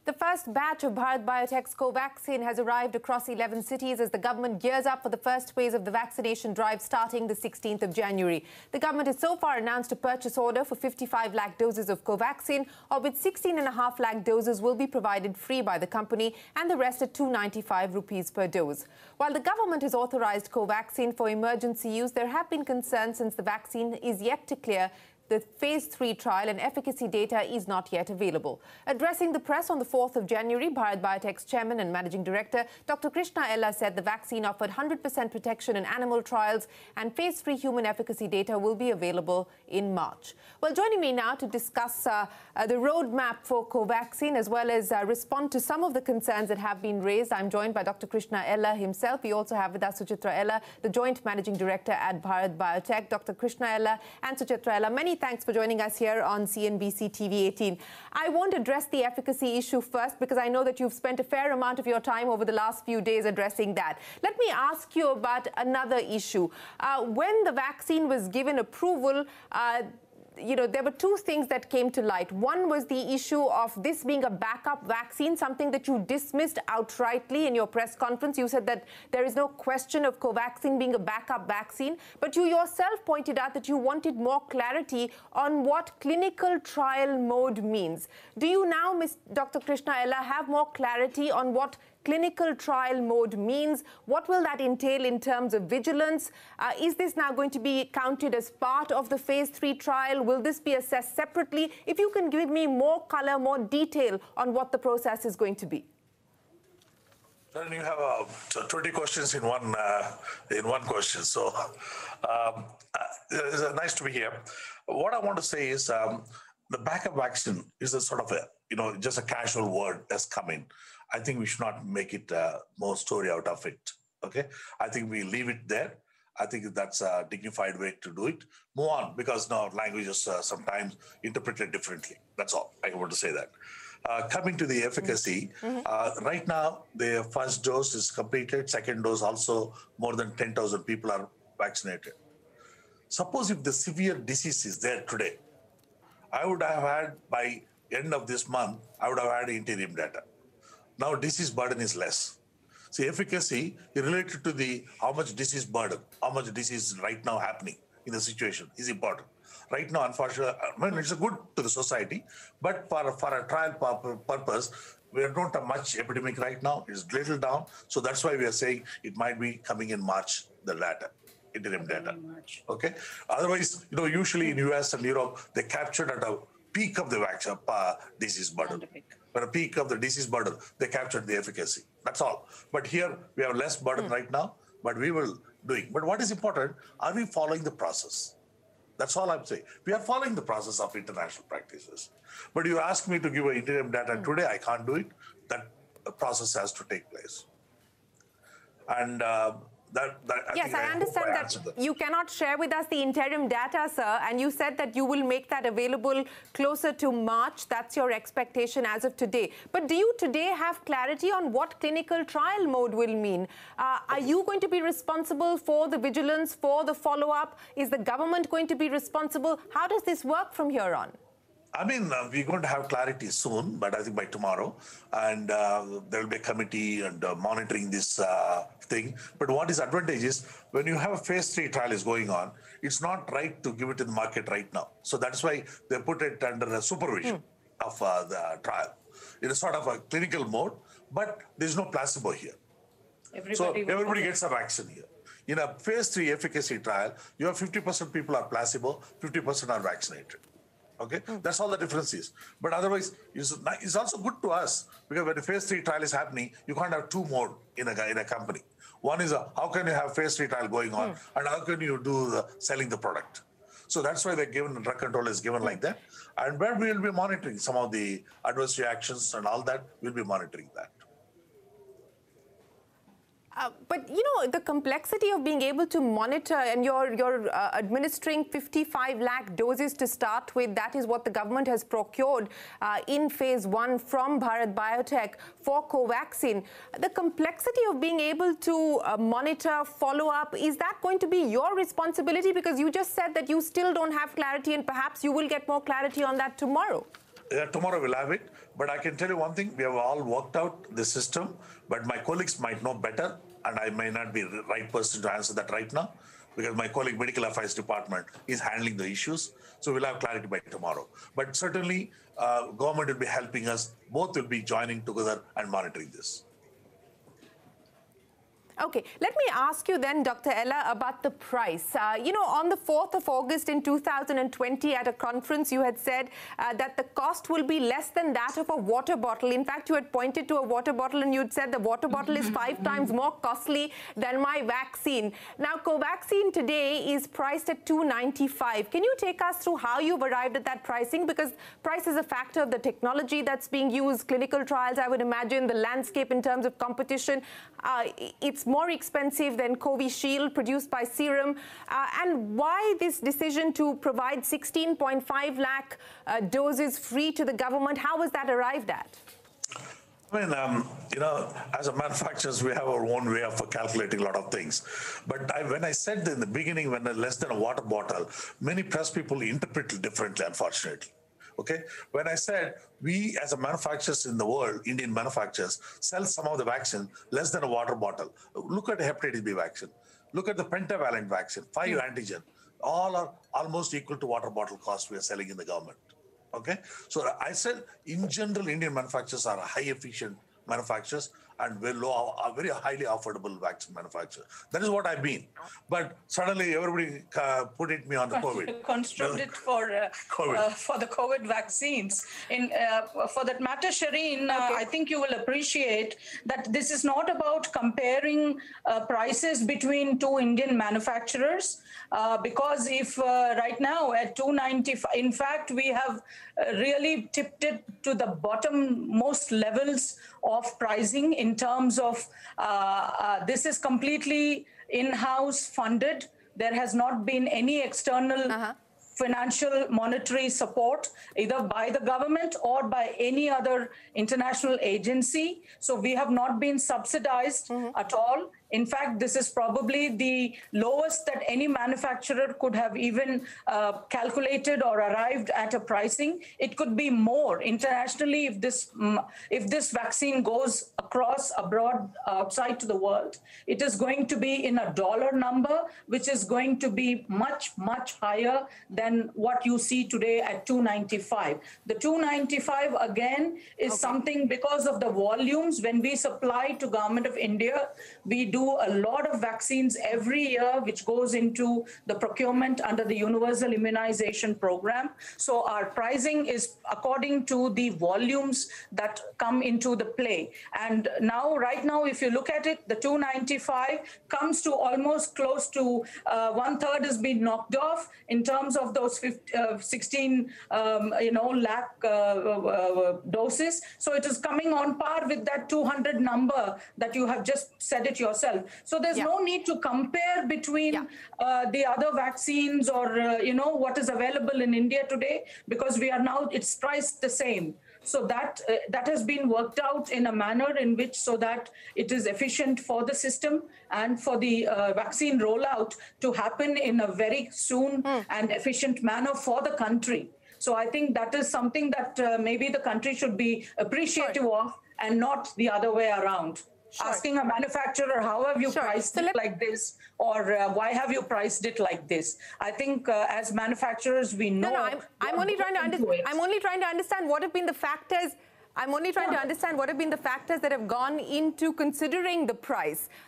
The first batch of Bharat Biotech's Covaxin has arrived across 11 cities as the government gears up for the first phase of the vaccination drive starting the 16th of January. The government has so far announced a purchase order for 55 lakh doses of Covaxin, of which 16.5 lakh doses will be provided free by the company and the rest at 295 rupees per dose. While the government has authorized Covaxin for emergency use, there have been concerns since the vaccine is yet to clear the Phase 3 trial and efficacy data is not yet available. Addressing the press on the 4th of January, Bharat Biotech's chairman and managing director, Dr. Krishna Ella, said the vaccine offered 100% protection in animal trials and Phase 3 human efficacy data will be available in March. Well, joining me now to discuss the roadmap for Covaxin as well as respond to some of the concerns that have been raised, I'm joined by Dr. Krishna Ella himself. We also have with us Suchitra Ella, the joint managing director at Bharat Biotech. Dr. Krishna Ella and Suchitra Ella, many thanks for joining us here on CNBC TV 18. I won't address the efficacy issue first because I know that you've spent a fair amount of your time over the last few days addressing that. Let me ask you about another issue. When the vaccine was given approval, there were two things that came to light. One was the issue of this being a backup vaccine, something that you dismissed outrightly in your press conference. You said that there is no question of Covaxin being a backup vaccine, but you yourself pointed out that you wanted more clarity on what clinical trial mode means. Do you now, Dr. Krishna Ella, have more clarity on what clinical trial mode means? What will that entail in terms of vigilance? Is this now going to be counted as part of the Phase 3 trial? Will this be assessed separately? If you can give me more color, more detail on what the process is going to be. Then you have 20 questions in one question. So it's nice to be here. What I want to say is the backup vaccine is a sort of just a casual word that's come in. I think we should not make it more story out of it, okay? I think we leave it there. I think that's a dignified way to do it. Move on, because now languages sometimes interpreted differently. That's all. I want to say that. Coming to the efficacy, right now, the first dose is completed. Second dose also, more than 10,000 people are vaccinated. Suppose if the severe disease is there today, I would have had, by end of this month, I would have had interim data. Now disease burden is less. See, efficacy is related to the how much disease burden, how much disease is right now happening in the situation is important. Right now, unfortunately, it's good to the society, but for a trial purpose, we don't have much epidemic right now. It's little down. So that's why we are saying it might be coming in March, the data, interim data. Okay. Otherwise, usually in US and Europe, they captured at a peak of the vaccine, disease burden. At a peak of the disease burden, they captured the efficacy. That's all. But here we have less burden right now, but we will do it. But what is important, are we following the process? That's all I'm saying. We are following the process of international practices. But you ask me to give an interim data today, I can't do it. That process has to take place. And yes, I understand that you cannot share with us the interim data, sir, and you said that you will make that available closer to March. That's your expectation as of today. But do you today have clarity on what clinical trial mode will mean? Are you going to be responsible for the vigilance, for the follow-up? Is the government going to be responsible? How does this work from here on? I mean, we're going to have clarity soon, but I think by tomorrow. And there will be a committee and monitoring this thing. But what is advantageous, when you have a Phase 3 trial is going on, it's not right to give it to the market right now. So that's why they put it under the supervision of the trial. It is sort of a clinical mode, but there's no placebo here. Everybody gets a vaccine here. In a Phase 3 efficacy trial, you have 50% people are placebo, 50% are vaccinated. Okay, that's all the difference is. But otherwise, it's also good to us because when a Phase 3 trial is happening, you can't have two more in a company. One is how can you have Phase 3 trial going on, and how can you do selling the product? So that's why they're given, drug control is given like that. And where we will be monitoring some of the adverse reactions and all that, we'll be monitoring that. But, the complexity of being able to monitor, and you're administering 55 lakh doses to start with. That is what the government has procured in Phase 1 from Bharat Biotech for Covaxin. The complexity of being able to monitor, follow up, is that going to be your responsibility? Because you just said that you still don't have clarity and perhaps you will get more clarity on that tomorrow. Tomorrow we'll have it. But I can tell you one thing: we have all worked out the system. But my colleagues might know better, and I may not be the right person to answer that right now, because my colleague Medical Affairs Department is handling the issues. So we'll have clarity by tomorrow. But certainly, government will be helping us. Both will be joining together and monitoring this. Okay, let me ask you then, Dr. Ella, about the price. On the 4th of August in 2020 at a conference, you had said that the cost will be less than that of a water bottle. In fact, you had pointed to a water bottle and you'd said the water bottle is 5 times more costly than my vaccine. Now, Covaxin today is priced at $295. Can you take us through how you've arrived at that pricing? Because price is a factor of the technology that's being used, clinical trials, I would imagine, the landscape in terms of competition. It's more expensive than Covishield produced by Serum. And why this decision to provide 16.5 lakh doses free to the government? How was that arrived at? I mean, as a manufacturers, we have our own way of calculating a lot of things. But when I said in the beginning, when less than a water bottle, many press people interpret it differently, unfortunately. Okay, when I said we as a manufacturers in the world, Indian manufacturers, sell some of the vaccine less than a water bottle. Look at the hepatitis B vaccine. Look at the pentavalent vaccine, 5 antigen. All are almost equal to water bottle cost we are selling in the government. Okay, so I said in general, Indian manufacturers are high efficient manufacturers and very highly affordable vaccine manufacturer. That is what I mean. But suddenly everybody put me on the COVID. Construed it for the COVID vaccines. For that matter, Shireen, I think you will appreciate that this is not about comparing prices between 2 Indian manufacturers. Because if right now at 295, in fact, we have really tipped it to the bottom-most levels of pricing in terms of this is completely in-house funded. There has not been any external financial monetary support either by the government or by any other international agency. So we have not been subsidized at all. In fact, this is probably the lowest that any manufacturer could have even calculated or arrived at a pricing. It could be more internationally if this vaccine goes across abroad outside to the world. It is going to be in a dollar number, which is going to be much, much higher than what you see today at 295. The 295 again is something because of the volumes. When we supply to Government of India, we do a lot of vaccines every year, which goes into the procurement under the Universal Immunization Program. So our pricing is according to the volumes that come into the play. And now, right now, if you look at it, the 295 comes to almost close to 1/3 has been knocked off in terms of those 16 lakh doses. So it is coming on par with that 200 number that you have just said it yourself. So there's no need to compare between the other vaccines or, what is available in India today, because we are now, it's priced the same. So that has been worked out in a manner in which so that it is efficient for the system and for the vaccine rollout to happen in a very soon and efficient manner for the country. So I think that is something that maybe the country should be appreciative of and not the other way around. Asking a manufacturer, how have you priced it like this, or why have you priced it like this? I think as manufacturers, we know. I'm only trying to understand what have been the factors. I'm only trying to understand what have been the factors that have gone into considering the price.